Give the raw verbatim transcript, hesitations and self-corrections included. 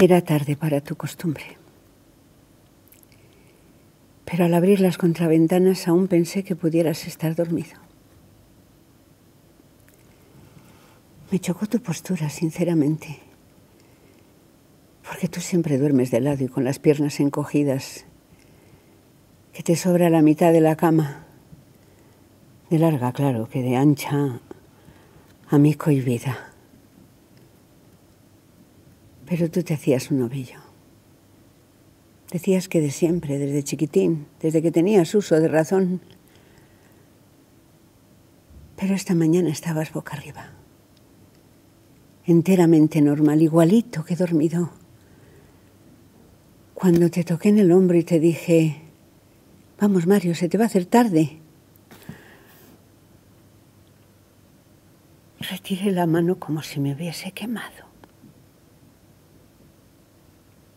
Era tarde para tu costumbre. Pero al abrir las contraventanas aún pensé que pudieras estar dormido. Me chocó tu postura, sinceramente. Porque tú siempre duermes de lado y con las piernas encogidas, que te sobra la mitad de la cama. De larga, claro, que de ancha, amico y vida. Pero tú te hacías un ovillo. Decías que de siempre, desde chiquitín, desde que tenías uso de razón. Pero esta mañana estabas boca arriba. Enteramente normal, igualito que dormido. Cuando te toqué en el hombro y te dije, vamos Mario, se te va a hacer tarde. Retiré la mano como si me hubiese quemado.